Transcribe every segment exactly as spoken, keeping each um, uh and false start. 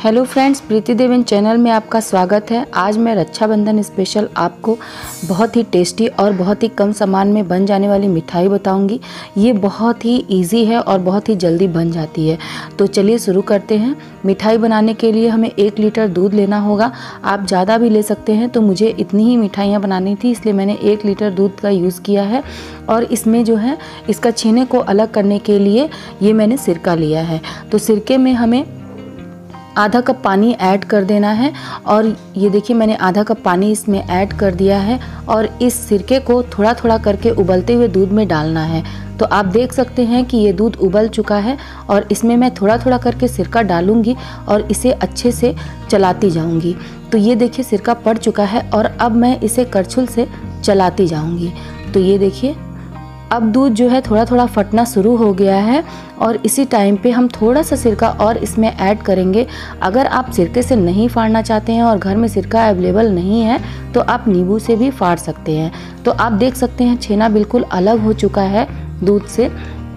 Hello friends, Preeti Devan channel में आपका स्वागत है। आज मैं रक्षाबंधन स्पेशल आपको बहुत ही टेस्टी और बहुत ही कम सामान में बन जाने वाली मिठाई बताऊंगी। ये बहुत ही इजी है और बहुत ही जल्दी बन जाती है। तो चलिए शुरू करते हैं। मिठाई बनाने के लिए हमें एक लीटर दूध लेना होगा। आप ज़्यादा भी ले सकते हैं। तो मुझे इतनी ही मिठाइयाँ बनानी थी, इसलिए मैंने एक लीटर दूध का यूज़ किया है। और इसमें जो है इसका छेने को अलग करने के लिए ये मैंने सिरका लिया है। तो सिरके में हमें आधा कप पानी ऐड कर देना है। और ये देखिए मैंने आधा कप पानी इसमें ऐड कर दिया है और इस सिरके को थोड़ा थोड़ा करके उबलते हुए दूध में डालना है। तो आप देख सकते हैं कि ये दूध उबल चुका है और इसमें मैं थोड़ा थोड़ा करके सिरका डालूंगी और इसे अच्छे से चलाती जाऊंगी। तो ये देखिए सिरका पड़ चुका है और अब मैं इसे करछुल से चलाती जाऊंगी। तो ये देखिए अब दूध जो है थोड़ा थोड़ा फटना शुरू हो गया है और इसी टाइम पे हम थोड़ा सा सिरका और इसमें ऐड करेंगे। अगर आप सिरके से नहीं फाड़ना चाहते हैं और घर में सिरका अवेलेबल नहीं है तो आप नींबू से भी फाड़ सकते हैं। तो आप देख सकते हैं छेना बिल्कुल अलग हो चुका है दूध से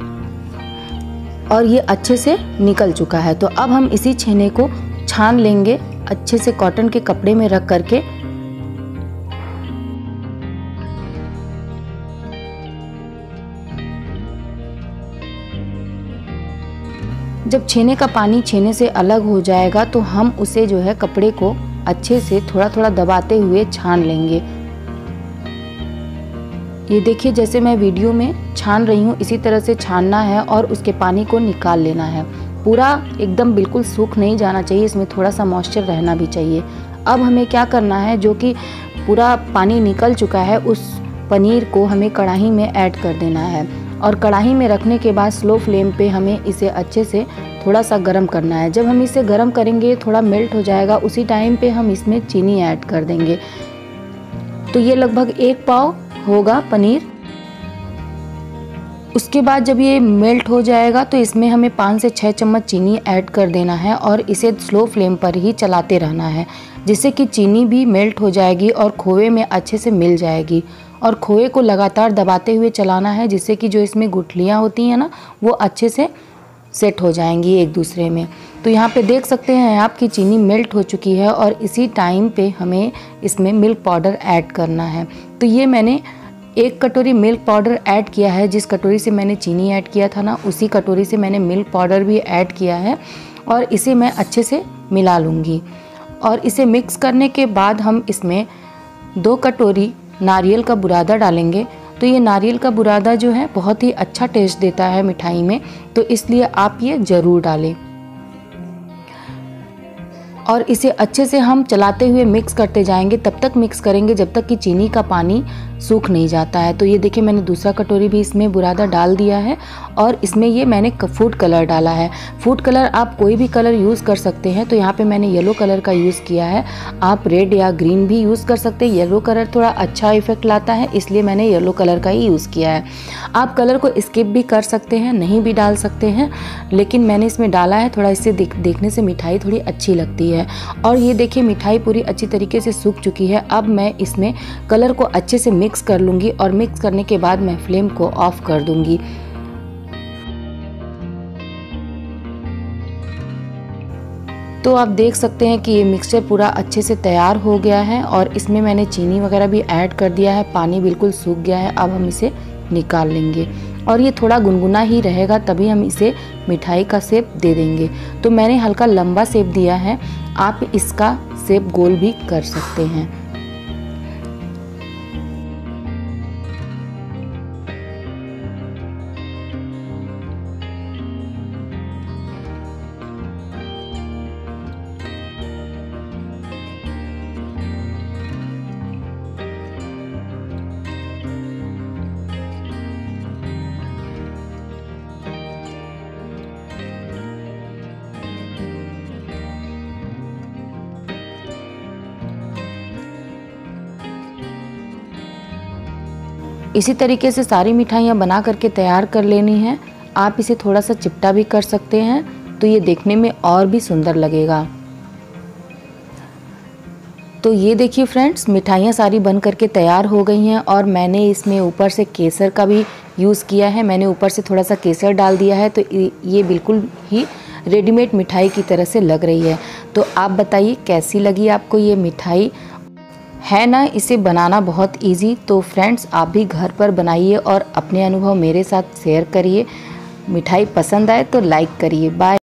और ये अच्छे से निकल चुका है। तो अब हम इसी छेने को छान लेंगे अच्छे से कॉटन के कपड़े में रख करके। जब छेने का पानी छेने से अलग हो जाएगा तो हम उसे जो है कपड़े को अच्छे से थोड़ा थोड़ा दबाते हुए छान लेंगे। ये देखिए जैसे मैं वीडियो में छान रही हूँ इसी तरह से छानना है और उसके पानी को निकाल लेना है। पूरा एकदम बिल्कुल सूख नहीं जाना चाहिए, इसमें थोड़ा सा मॉइस्चर रहना भी चाहिए। अब हमें क्या करना है, जो कि पूरा पानी निकल चुका है उस पनीर को हमें कढ़ाई में ऐड कर देना है। और कढ़ाई में रखने के बाद स्लो फ्लेम पे हमें इसे अच्छे से थोड़ा सा गरम करना है। जब हम इसे गरम करेंगे थोड़ा मेल्ट हो जाएगा, उसी टाइम पे हम इसमें चीनी ऐड कर देंगे। तो ये लगभग एक पाव होगा पनीर। उसके बाद जब ये मेल्ट हो जाएगा तो इसमें हमें पाँच से छः चम्मच चीनी ऐड कर देना है और इसे स्लो फ्लेम पर ही चलाते रहना है, जिससे कि चीनी भी मेल्ट हो जाएगी और खोए में अच्छे से मिल जाएगी। और खोए को लगातार दबाते हुए चलाना है, जिससे कि जो इसमें गुठलियाँ होती हैं ना वो अच्छे से सेट हो जाएंगी एक दूसरे में। तो यहाँ पे देख सकते हैं आपकी चीनी मेल्ट हो चुकी है और इसी टाइम पे हमें इसमें मिल्क पाउडर ऐड करना है। तो ये मैंने एक कटोरी मिल्क पाउडर ऐड किया है। जिस कटोरी से मैंने चीनी ऐड किया था ना उसी कटोरी से मैंने मिल्क पाउडर भी ऐड किया है और इसे मैं अच्छे से मिला लूँगी। और इसे मिक्स करने के बाद हम इसमें दो कटोरी नारियल का बुरादा डालेंगे। तो ये नारियल का बुरादा जो है बहुत ही अच्छा टेस्ट देता है मिठाई में, तो इसलिए आप ये ज़रूर डालें। और इसे अच्छे से हम चलाते हुए मिक्स करते जाएंगे, तब तक मिक्स करेंगे जब तक कि चीनी का पानी सूख नहीं जाता है। तो ये देखिए मैंने दूसरा कटोरी भी इसमें बुरादा डाल दिया है और इसमें ये मैंने फूड कलर डाला है। फूड कलर आप कोई भी कलर यूज़ कर सकते हैं। तो यहाँ पे मैंने येलो कलर का यूज़ किया है। आप रेड या ग्रीन भी यूज़ कर सकते हैं। येलो कलर थोड़ा अच्छा इफेक्ट लाता है, इसलिए मैंने येलो कलर का ही यूज़ किया है। आप कलर को स्किप भी कर सकते हैं, नहीं भी डाल सकते हैं, लेकिन मैंने इसमें डाला है। थोड़ा इससे देख, देखने से मिठाई थोड़ी अच्छी लगती है। और ये देखिए मिठाई पूरी अच्छी तरीके से सूख चुकी है। अब मैं इसमें कलर को अच्छे से मिक्स कर लूँगी और मिक्स करने के बाद मैं फ्लेम को ऑफ कर दूँगी। तो आप देख सकते हैं कि ये मिक्सचर पूरा अच्छे से तैयार हो गया है और इसमें मैंने चीनी वगैरह भी ऐड कर दिया है। पानी बिल्कुल सूख गया है। अब हम इसे निकाल लेंगे और ये थोड़ा गुनगुना ही रहेगा, तभी हम इसे मिठाई का शेप दे देंगे। तो मैंने हल्का लंबा शेप दिया है, आप इसका शेप गोल भी कर सकते हैं। इसी तरीके से सारी मिठाइयाँ बना करके तैयार कर लेनी है। आप इसे थोड़ा सा चिपटा भी कर सकते हैं, तो ये देखने में और भी सुंदर लगेगा। तो ये देखिए फ्रेंड्स, मिठाइयाँ सारी बन करके तैयार हो गई हैं और मैंने इसमें ऊपर से केसर का भी यूज़ किया है। मैंने ऊपर से थोड़ा सा केसर डाल दिया है, तो ये बिल्कुल ही रेडीमेड मिठाई की तरह से लग रही है। तो आप बताइए कैसी लगी आपको ये मिठाई, है ना इसे बनाना बहुत इजी। तो फ्रेंड्स आप भी घर पर बनाइए और अपने अनुभव मेरे साथ शेयर करिए। मिठाई पसंद आए तो लाइक करिए। बाय।